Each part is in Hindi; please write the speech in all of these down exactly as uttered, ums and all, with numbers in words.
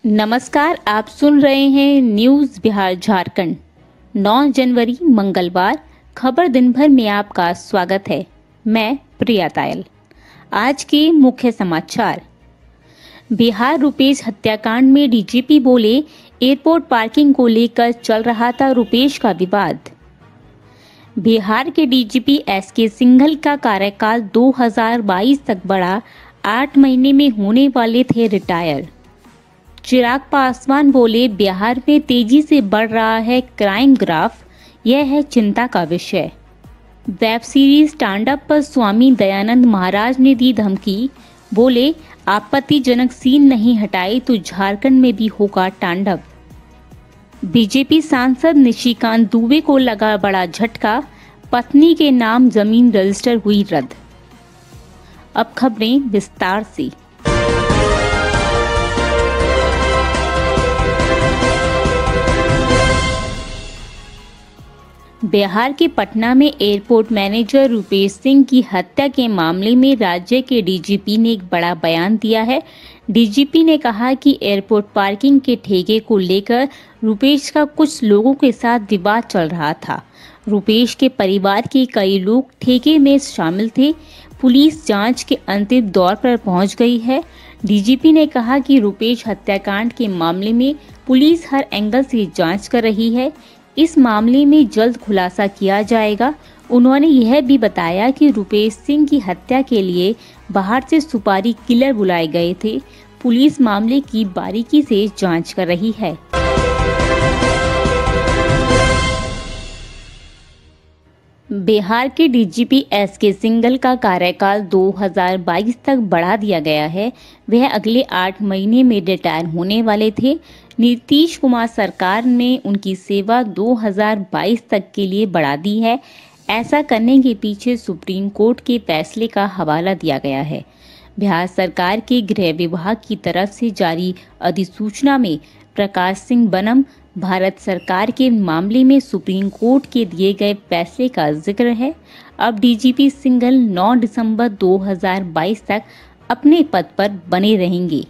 नमस्कार, आप सुन रहे हैं न्यूज़ बिहार झारखंड। नौ जनवरी मंगलवार खबर दिन भर में आपका स्वागत है। मैं प्रिया तायल। आज के मुख्य समाचार। बिहार रुपेश हत्याकांड में डीजीपी बोले, एयरपोर्ट पार्किंग को लेकर चल रहा था रुपेश का विवाद। बिहार के डीजीपी एस के सिंघल का कार्यकाल दो हज़ार बाईस तक बढ़ा, आठ महीने में होने वाले थे रिटायर। चिराग पासवान बोले, बिहार में तेजी से बढ़ रहा है क्राइम ग्राफ, यह है चिंता का विषय। वेब सीरीज स्टैंड अप पर स्वामी दयानंद महाराज ने दी धमकी, बोले आपत्तिजनक सीन नहीं हटाई तो झारखंड में भी होगा तांडव। बीजेपी सांसद निशिकांत दुबे को लगा बड़ा झटका, पत्नी के नाम जमीन रजिस्टर हुई रद्द। अब खबरें विस्तार से। बिहार के पटना में एयरपोर्ट मैनेजर रुपेश सिंह की हत्या के मामले में राज्य के डीजीपी ने एक बड़ा बयान दिया है। डीजीपी ने कहा कि एयरपोर्ट पार्किंग के ठेके को लेकर रुपेश का कुछ लोगों के साथ विवाद चल रहा था। रुपेश के परिवार के कई लोग ठेके में शामिल थे। पुलिस जांच के अंतिम दौर पर पहुंच गई है। डीजीपी ने कहा कि रुपेश हत्याकांड के मामले में पुलिस हर एंगल से जांच कर रही है। इस मामले में जल्द खुलासा किया जाएगा। उन्होंने यह भी बताया कि रुपेश सिंह की हत्या के लिए बाहर से सुपारी किलर बुलाए गए थे। पुलिस मामले की बारीकी से जांच कर रही है। बिहार के डीजीपी एस के सिंघल का कार्यकाल दो हज़ार बाईस तक बढ़ा दिया गया है। वह अगले आठ महीने में रिटायर होने वाले थे। नीतीश कुमार सरकार ने उनकी सेवा दो हज़ार बाईस तक के लिए बढ़ा दी है। ऐसा करने के पीछे सुप्रीम कोर्ट के फैसले का हवाला दिया गया है। बिहार सरकार के गृह विभाग की तरफ से जारी अधिसूचना में प्रकाश सिंह बनम भारत सरकार के मामले में सुप्रीम कोर्ट के दिए गए फैसले का जिक्र है। अब डीजीपी सिंघल नौ दिसंबर दो हज़ार बाईस तक अपने पद पर बने रहेंगे।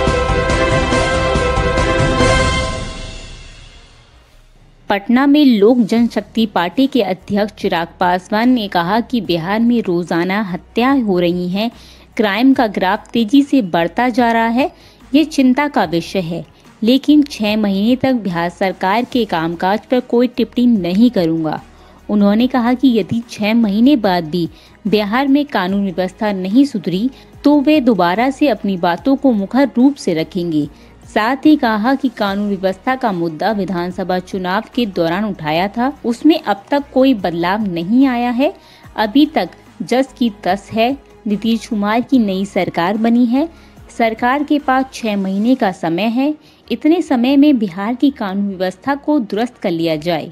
पटना में लोक जनशक्ति पार्टी के अध्यक्ष चिराग पासवान ने कहा कि बिहार में रोजाना हत्याएं हो रही हैं, क्राइम का ग्राफ तेजी से बढ़ता जा रहा है, ये चिंता का विषय है। लेकिन छह महीने तक बिहार सरकार के कामकाज पर कोई टिप्पणी नहीं करूंगा। उन्होंने कहा कि यदि छह महीने बाद भी बिहार में कानून व्यवस्था नहीं सुधरी तो वे दोबारा से अपनी बातों को मुखर रूप से रखेंगे। साथ ही कहा कि कानून व्यवस्था का मुद्दा विधानसभा चुनाव के दौरान उठाया था, उसमें अब तक कोई बदलाव नहीं आया है। अभी तक जस की तस है। नीतीश कुमार की नई सरकार बनी है। सरकार के पास छह महीने का समय है। इतने समय में बिहार की कानून व्यवस्था को दुरुस्त कर लिया जाए।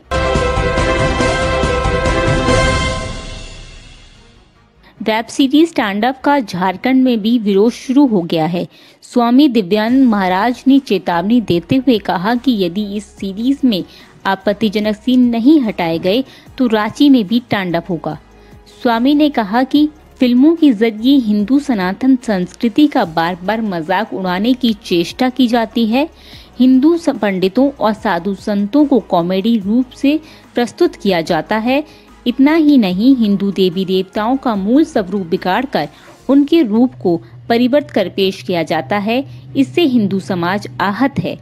वेब सीरीज स्टैंड अप का झारखंड में भी विरोध शुरू हो गया है। स्वामी दिव्यानंद महाराज ने चेतावनी देते हुए कहा कि यदि इस सीरीज में आपत्तिजनक सीन नहीं हटाए गए तो रांची में भी स्टैंड अप होगा। स्वामी ने कहा कि फिल्मों के जरिए हिंदू सनातन संस्कृति का बार बार मजाक उड़ाने की चेष्टा की जाती है। हिंदू पंडितों और साधु संतों को कॉमेडी रूप से प्रस्तुत किया जाता है। इतना ही नहीं, हिंदू देवी देवताओं का मूल स्वरूप बिगाड़कर उनके रूप को परिवर्तित कर पेश किया जाता है। इससे हिंदू समाज आहत है।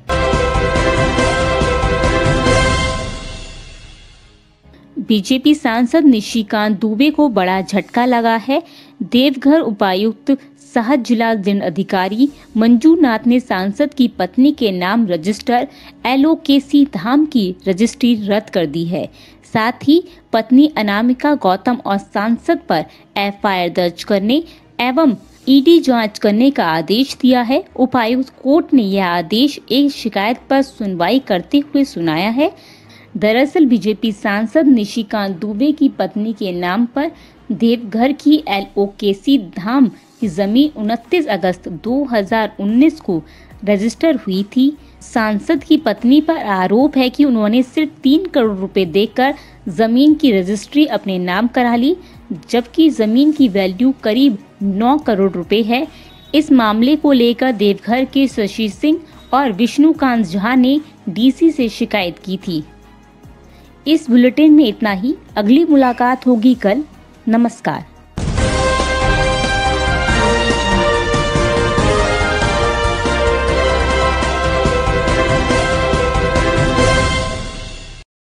बीजेपी सांसद निशिकांत दुबे को बड़ा झटका लगा है। देवघर उपायुक्त सह जिला दंडाधिकारी मंजूनाथ ने सांसद की पत्नी के नाम रजिस्टर एलोकेसी धाम की रजिस्ट्री रद्द कर दी है। साथ ही पत्नी अनामिका गौतम और सांसद पर एफ आई आर दर्ज करने एवं ईडी जांच करने का आदेश दिया है। उपायुक्त कोर्ट ने यह आदेश एक शिकायत पर सुनवाई करते हुए सुनाया है। दरअसल बीजेपी सांसद निशिकांत दुबे की पत्नी के नाम पर देवघर की एलोकेसी धाम की जमीन उनतीस अगस्त दो हज़ार उन्नीस को रजिस्टर हुई थी। सांसद की पत्नी पर आरोप है कि उन्होंने सिर्फ तीन करोड़ रुपए देकर जमीन की रजिस्ट्री अपने नाम करा ली, जबकि जमीन की वैल्यू करीब नौ करोड़ रुपए है। इस मामले को लेकर देवघर के शशि सिंह और विष्णुकांत झा ने डीसी से शिकायत की थी। इस बुलेटिन में इतना ही। अगली मुलाकात होगी कल। नमस्कार।